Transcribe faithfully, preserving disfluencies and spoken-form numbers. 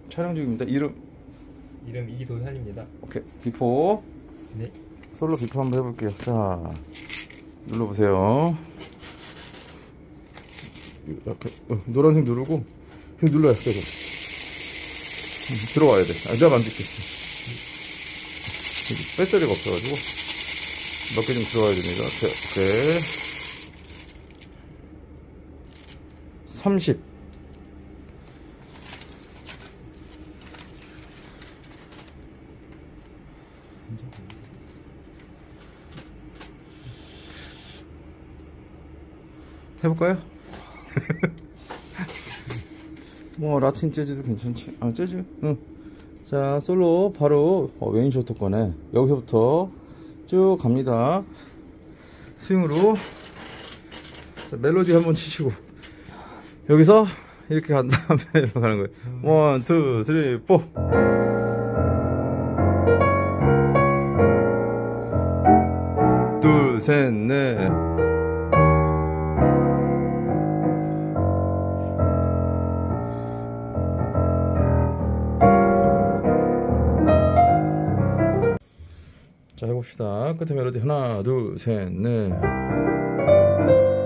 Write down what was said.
촬영 중입니다. 이름 이름 이도현입니다. 오케이. 비포. 네. 솔로 비포 한번 해볼게요. 자, 눌러보세요. 이렇게 어, 노란색 누르고 이거 눌러요. 계속 음, 들어와야 돼. 아, 내가 만질게. 배터리가 없어가지고 몇 개 좀 들어와야 됩니다. 오케이. 삼십. 해볼까요? 뭐 라틴 재즈도 괜찮지. 아 재즈. 응. 자 솔로 바로 어, 메인 쇼트 거네. 여기서부터 쭉 갑니다. 스윙으로. 자, 멜로디 한번 치시고 여기서 이렇게 간 다음에 이렇게 가는 거예요. 원, 투, 쓰리, 포. 둘, 셋, 넷. 자 해봅시다. 끝에 멜로디 하나 둘 셋 넷.